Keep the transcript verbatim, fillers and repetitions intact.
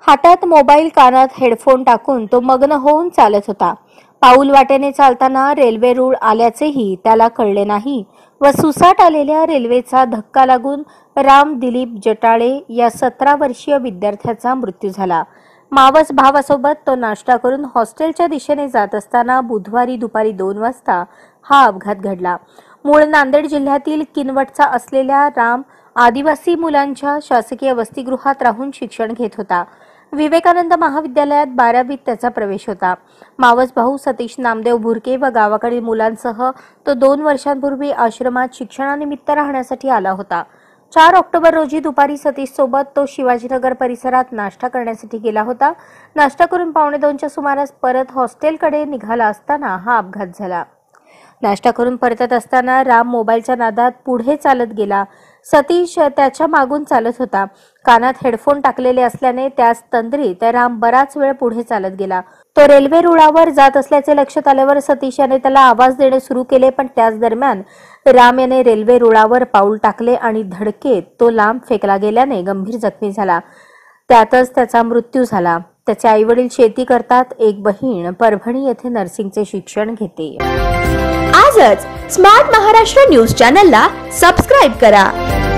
हातात मोबाईल, कानात हेडफोन टाकून तो मग्न होऊन चालत होता. पाऊल वाटेने चालताना रेल्वे रूळ आल्याचेही त्याला कळले नाही व सुसाट आलेल्या रेल्वेचा धक्का लागून राम दिलीप जटाळे या सतरा वर्षीय विद्यार्थ्याचा मृत्यू झाला. मावस भावासोबत तो नाश्ता करून हॉस्टेलच्या दिशेने जात असताना बुधवारी दुपारी दोन वाजता हा अपघात घडला. मूळ नांदेड जिल्ह्यातील किनवटचा असलेल्या राम आदिवासी मुलांच्या शासकीय वसतिगृहात राहून शिक्षण घेत होता. विवेकानंद महाविद्यालयात बारावीत त्याचा प्रवेश होता. मावस भाऊ सतीश नामदेव भुरके व गावाकडील मुलांसह तो दोन वर्षांपूर्वी आश्रमात शिक्षणानिमित्त राहण्यासाठी आला होता. चार ऑक्टोबर रोजी दुपारी सतीश सोबत तो शिवाजीनगर परिसरात नाश्ता करण्यासाठी गेला होता. नाश्ता करून पावणे दोनच्या सुमारास परत हॉस्टेलकडे निघाला असताना हा अपघात झाला. नाश्ता करून परतत असताना राम मोबाईलच्या नादात पुढे चालत गेला. सतीश त्याच्या मागून चालत होता. कानात हेडफोन टाकलेले असल्याने त्यास तंद्रीत राम बराच वेळ पुढे चालत गेला. तो रेल्वे रुळावर जात असल्याचे लक्षात आल्यावर सतीश याने त्याला आवाज देणे सुरू केले, पण त्याच दरम्यान राम याने रेल्वे रुळावर पाऊल टाकले आणि धडकेत तो लांब फेकला गेल्याने गंभीर जखमी झाला. त्यातच त्याचा मृत्यू झाला. त्याचे आईवडील शेती करतात. एक बहीण परभणी येथे नर्सिंगचे शिक्षण घेते. आजच स्मार्ट महाराष्ट्र न्यूज चॅनलला सबस्क्राईब करा.